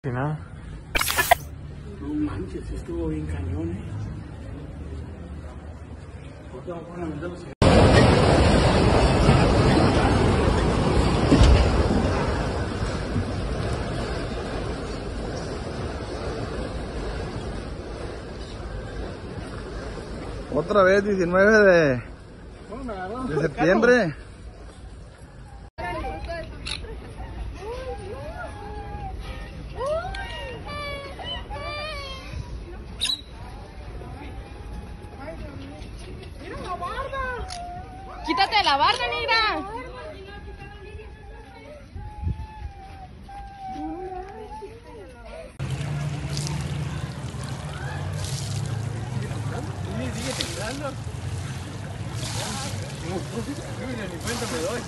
Nada. No manches, estuvo bien cañón, Otra vez 19 de septiembre. Quítate la barda, negra. Sigue temblando. Ni cuenta me doy.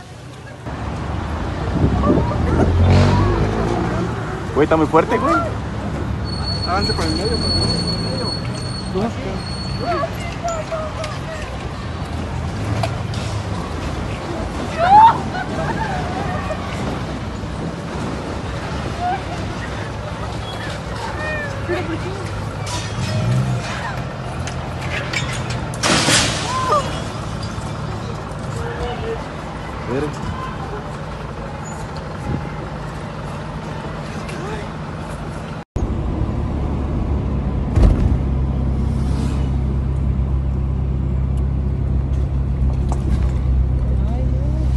Güey, está muy fuerte, güey. Avance por el medio, por el medio.